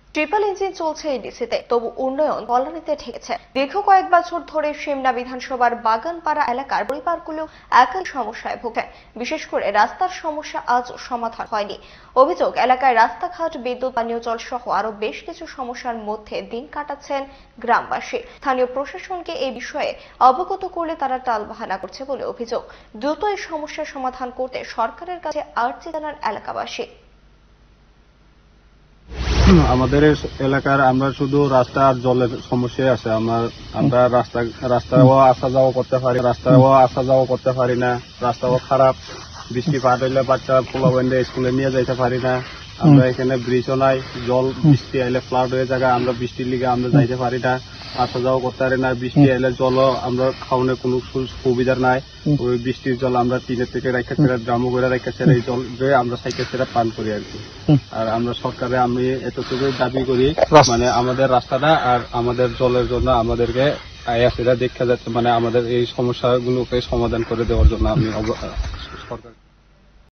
Triple engine চলছে এডিসিতে, তবু উন্নয়ন কল্যাণীতে ঠেকেছে। দীর্ঘ কয়েক বছর ধরে সিমনা বিধানসভার বাগানপাড়া এলাকার পরিবারগুলো একই সমস্যায় ভুগছে। বিশেষ করে রাস্তার সমস্যা আজও সমাধান হয়নি। অভিযোগ, এলাকায় রাস্তাঘাট, বিদ্যুৎ, পানীয় জল সহ আরো বেশ কিছু সমস্যার মধ্যে দিন কাটাচ্ছেন গ্রামবাসী। স্থানীয় প্রশাসনকে এই বিষয়ে অবগত করলে তারা টালবাহানা করছে বলে অভিযোগ। দ্রুত এই সমস্যার সমাধান করতে সরকারের কাছে আর্জি জানান এলাকাবাসী। আমাদের এলাকার আমরা শুধু রাস্তা আর জলের সমস্যায় আছে। আমরা রাস্তাও আসা যাওয়া করতে পারি না। রাস্তাও খারাপ, বৃষ্টি পার হইলে বাচ্চা পোলাবন্ধে স্কুলে নিয়ে যাইতে পারি না। আমরা এখানে ব্রিজও নাই, জল বৃষ্টি আইলে ফ্লাড হয়ে যায়। আমরা বৃষ্টির লিগে আমরা যাইতে পারি না, আসা যাওয়া করতে পারি না। বৃষ্টি আইলে জলও আমরা খাওয়ানোর কোনো সুবিধা নাই। ওই বৃষ্টির জল আমরা টিনের থেকে রেখে ছেড়ে ড্রামো করে রেখে ছেড়ে এই জল আমরা সাইকেল ছেড়ে পান করি আর কি। আর আমরা সরকারে আমি এতটুকুই দাবি করি, মানে আমাদের রাস্তাটা আর আমাদের জলের জন্য আমাদেরকে দেখা যাচ্ছে, মানে আমাদের এই সমস্যাগুলোকে সমাধান করে দেওয়ার জন্য আমি সরকার